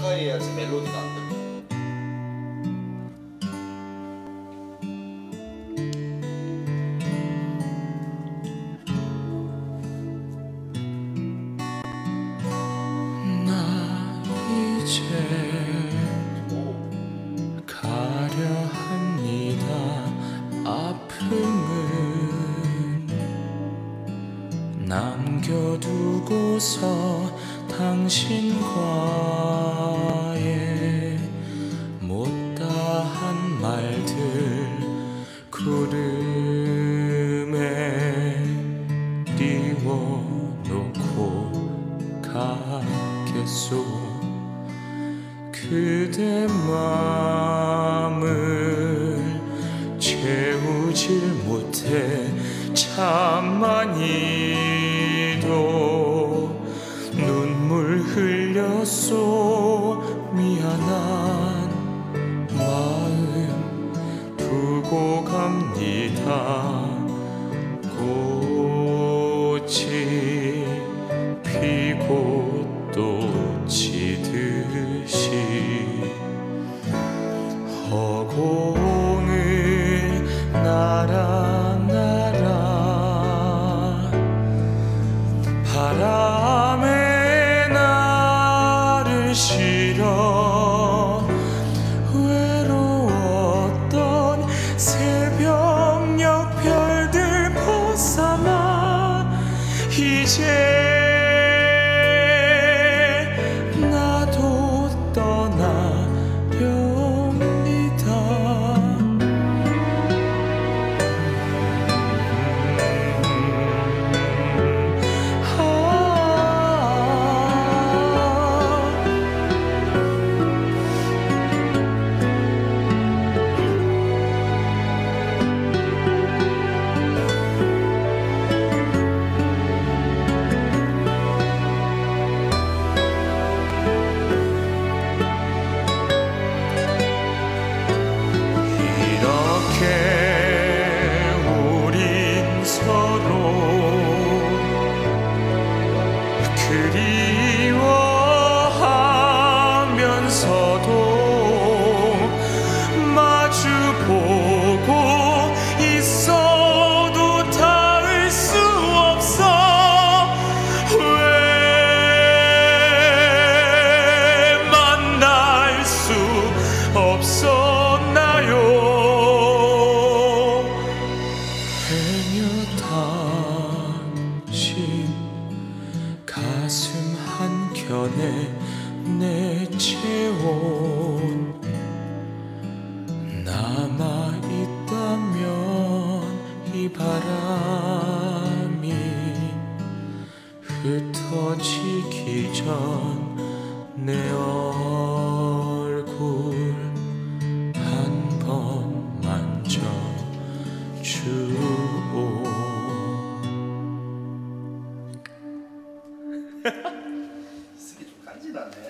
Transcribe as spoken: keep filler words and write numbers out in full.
가까이 해야지 멜로디가 안 들려. 나 이제 가려 합니다. 아픔은 남겨두고서 당신과의 못다한 말들 구름에 띄워놓고 가겠소. 그대 맘을 채우질 못해 참 많이도 눈물 흘렸소. 미안한 마음 두고 갑니다. 꽃이 피고 또 지듯이 허공을 날아 날아 바람에 나를 실어 외로웠던 새벽녘 별들 벗어나 이제 나도 떠나렵니다. 우린 서로 그리워하면서도 마주보고 있어도 닿을 수 없어. 왜 만날 수 없었나요? 당신 가슴 한켠에 내채온 남아있다면 이 바람이 흩어지기 전 내 얼굴 한 번 만져주오. 쓰기 좀 간지나네.